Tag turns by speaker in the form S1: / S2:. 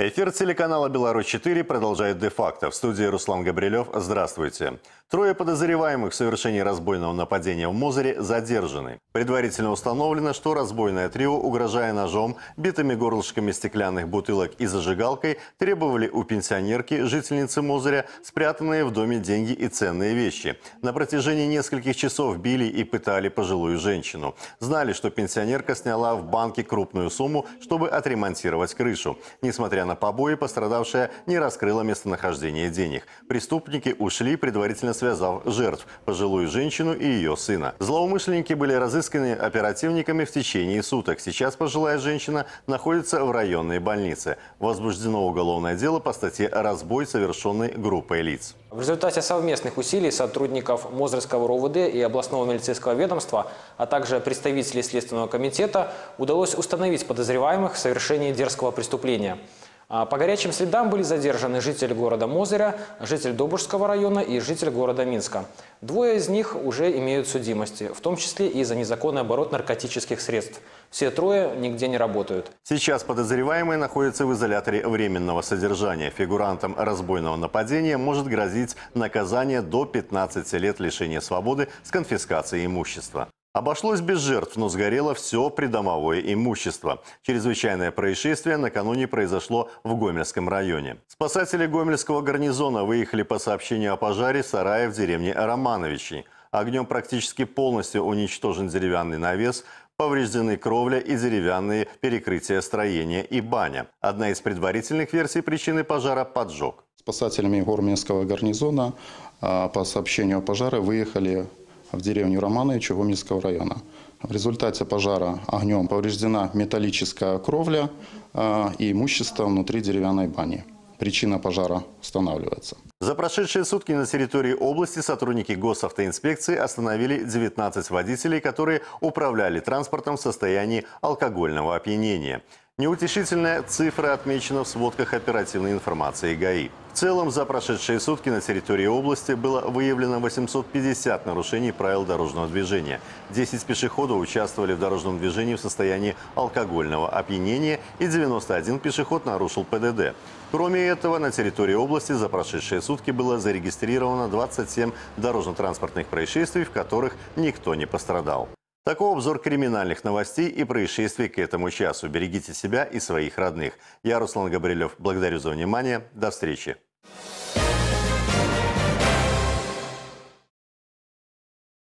S1: Эфир телеканала «Беларусь-4» продолжает де-факто. В студии Руслан Габрилев. Здравствуйте. Трое подозреваемых в совершении разбойного нападения в Мозыре задержаны. Предварительно установлено, что разбойное трио, угрожая ножом, битыми горлышками стеклянных бутылок и зажигалкой, требовали у пенсионерки, жительницы Мозыря, спрятанные в доме деньги и ценные вещи. На протяжении нескольких часов били и пытали пожилую женщину. Знали, что пенсионерка сняла в банке крупную сумму, чтобы отремонтировать крышу. Несмотря на побои, пострадавшая не раскрыла местонахождение денег. Преступники ушли, предварительно связав жертв, пожилую женщину и ее сына. Злоумышленники были разысканы оперативниками в течение суток. Сейчас пожилая женщина находится в районной больнице. Возбуждено уголовное дело по статье «Разбой, совершенный группой лиц».
S2: В результате совместных усилий сотрудников Мозырского РОВД и областного милицейского ведомства, а также представителей Следственного комитета удалось установить подозреваемых в совершении дерзкого преступления. По горячим следам были задержаны житель города Мозыря, житель Добужского района и житель города Минска. Двое из них уже имеют судимости, в том числе и за незаконный оборот наркотических средств. Все трое нигде не работают.
S1: Сейчас подозреваемые находятся в изоляторе временного содержания. Фигурантам разбойного нападения может грозить наказание до 15 лет лишения свободы с конфискацией имущества. Обошлось без жертв, но сгорело все придомовое имущество. Чрезвычайное происшествие накануне произошло в Гомельском районе. Спасатели Гомельского гарнизона выехали по сообщению о пожаре сарая в деревне Романовичи. Огнем практически полностью уничтожен деревянный навес, повреждены кровля и деревянные перекрытия строения и баня. Одна из предварительных версий причины пожара – поджог.
S3: Спасателями Гомельского гарнизона по сообщению о пожаре выехали в деревню Романовичи Гомельского района. В результате пожара огнем повреждена металлическая кровля и имущество внутри деревянной бани. Причина пожара устанавливается.
S1: За прошедшие сутки на территории области сотрудники госавтоинспекции остановили 19 водителей, которые управляли транспортом в состоянии алкогольного опьянения. Неутешительная цифра отмечена в сводках оперативной информации ГАИ. В целом, за прошедшие сутки на территории области было выявлено 850 нарушений правил дорожного движения. 10 пешеходов участвовали в дорожном движении в состоянии алкогольного опьянения и 91 пешеход нарушил ПДД. Кроме этого, на территории области за прошедшие сутки было зарегистрировано 27 дорожно-транспортных происшествий, в которых никто не пострадал. Такой обзор криминальных новостей и происшествий к этому часу. Берегите себя и своих родных. Я Руслан Габрилев. Благодарю за внимание. До встречи.